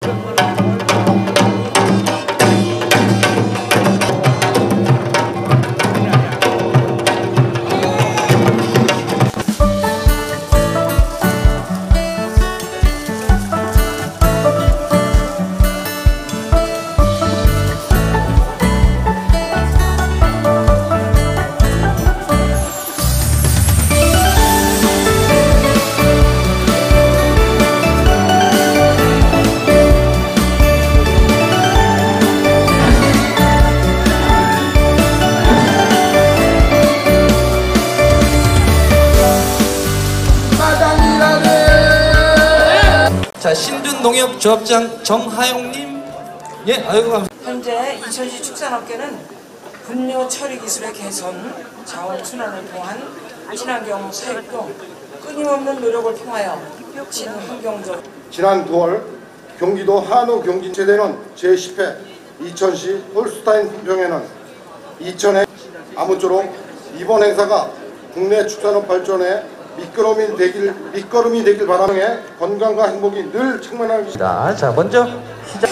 자, 신둔농협조합장 정하용님. 예, 아이고 감사합니다. 현재 이천시 축산업계는 분뇨 처리 기술의 개선, 자원 순환을 통한 친환경 사육도 끊임없는 노력을 통하여 친환경적. 지난 9월 경기도 한우 경진 제대는 제10회 이천시 홀스타인 품평회는 이천의 아무쪼록 이번 행사가 국내 축산업 발전에 밑거름이 되길 바라며 건강과 행복이 늘 충만하겠습니다. 자, 먼저 시작.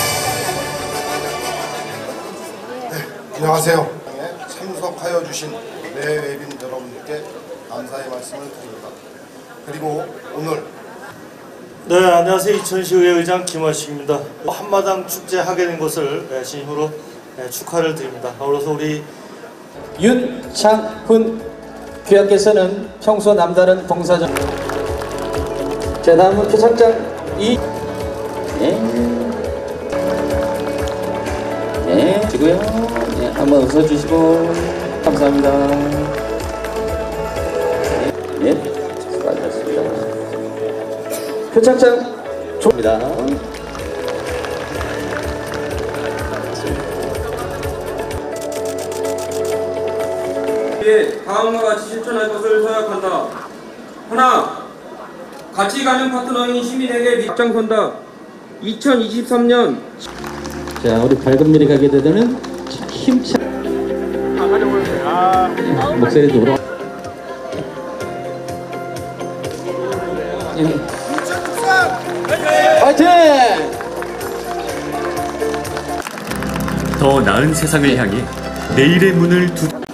네, 안녕하세요. 참석하여 주신 내외빈 여러분들께 감사의 말씀을 드립니다. 그리고 오늘 네, 안녕하세요. 이천시의회 의장 김원식입니다. 한마당 축제 하게 된 것을 진심으로 축하를 드립니다. 아울러서 우리 윤창훈 귀하께서는 평소 남다른 봉사정. 자, 다음은 표창장 이. 네, 주고요. 네, 한번 웃어주시고 감사합니다. 네, 수고하셨습니다. 표창장 좋습니다. 다음과 같이 실천할 것을 서약한다. 하나, 같이 가는 파트너인 시민에게 앞장선다. 2023년. 자, 우리 밝은 미래 가게 되는 힘찬. 목소리도 울어. 화이팅! 더 나은 세상을 향해 내일의 문을